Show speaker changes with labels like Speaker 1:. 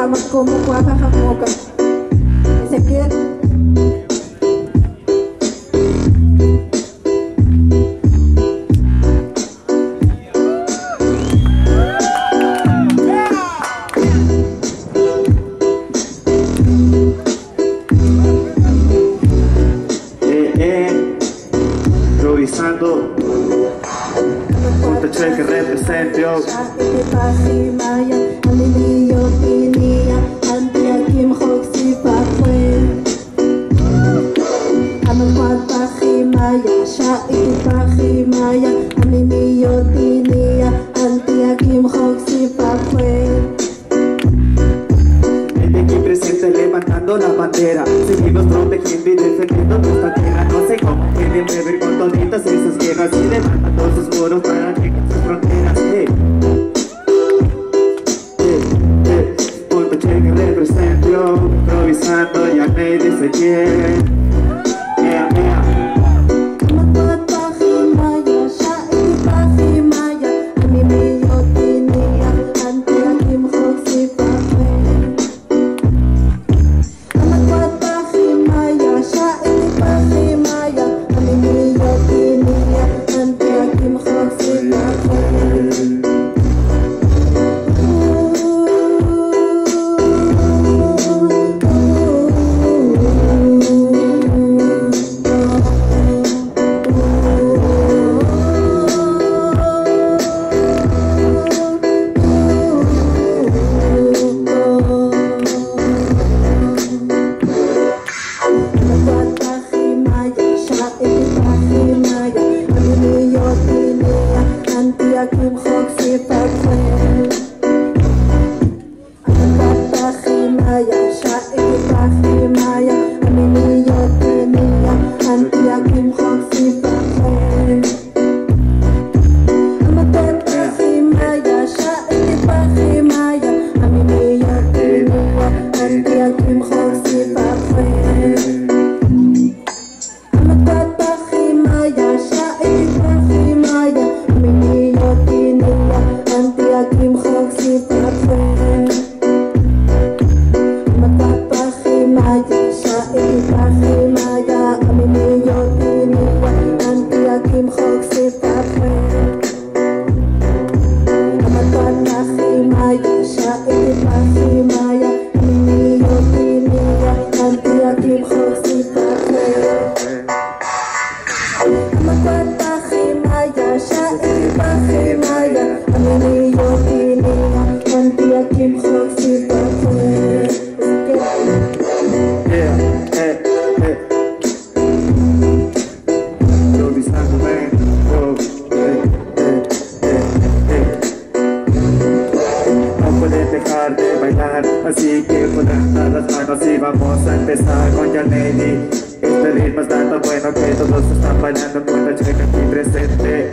Speaker 1: ama como cuaja moca. Ezequiel.
Speaker 2: Improvisando Punto Che que represente yo. Aquí presente levantando la bandera, seguimos protegiendo y defendiendo nuestra tierra. No sé cómo quieren beber con toditas esas guerras y levantando sus muros para que sus fronteras. Punto Che que represento yo, improvisando ya me dice quién. Así que podrán dar las manos y vamos a empezar con Young Lady. Este ritmo es tanto bueno que todos están bailando con la chica aquí presente.